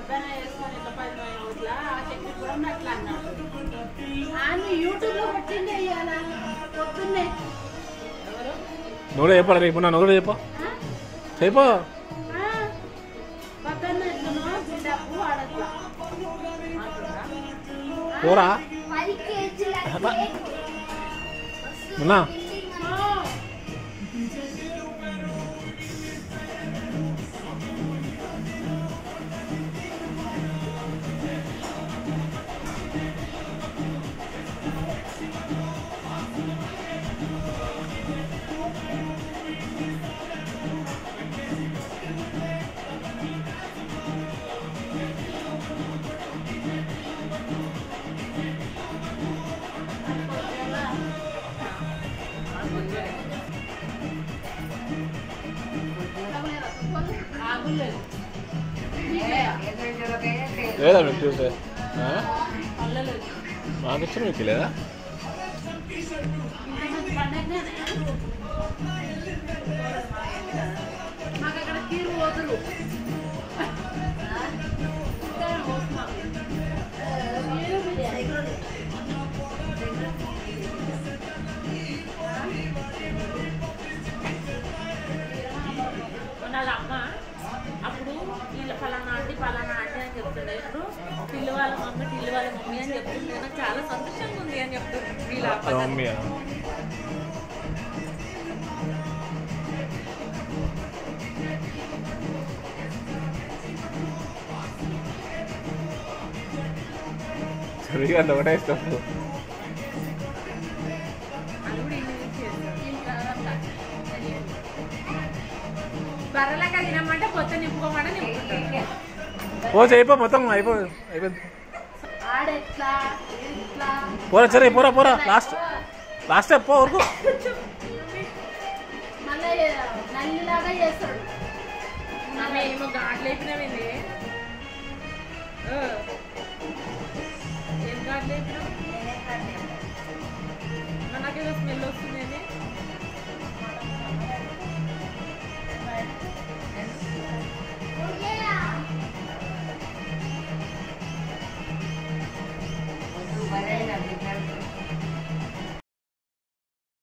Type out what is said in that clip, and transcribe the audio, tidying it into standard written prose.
నువ్వు చెప్పాలి రేపు నా నువ్వు చెప్పు చెప్పు పోరా ఉన్నా లేదా మీకు చూసే మాకు ఇచ్చిన మీకు లేదా అప్పుడు వీళ్ళ ఫలానా ఆంటీ అని చెప్తుండే ఇప్పుడు పిల్లి వాళ్ళ మమ్మీ అని చెప్తుండే నాకు చాలా సంతోషంగా ఉంది అని చెప్తుంది వీళ్ళ సరిగా ఒకటే ఇస్తాం బర్రెలాగా తినమంటే పొద్దు నింపుకోమంటే నింపుకుంటాం ఓ అయిపో మొత్తం అయిపోయింది పోరా సరే పోరా లాస్ట్ పో ఊరుకు మళ్ళీ నల్లిలాగా చేస్తాడు ఏమో గాట్లు అయిపోయినవి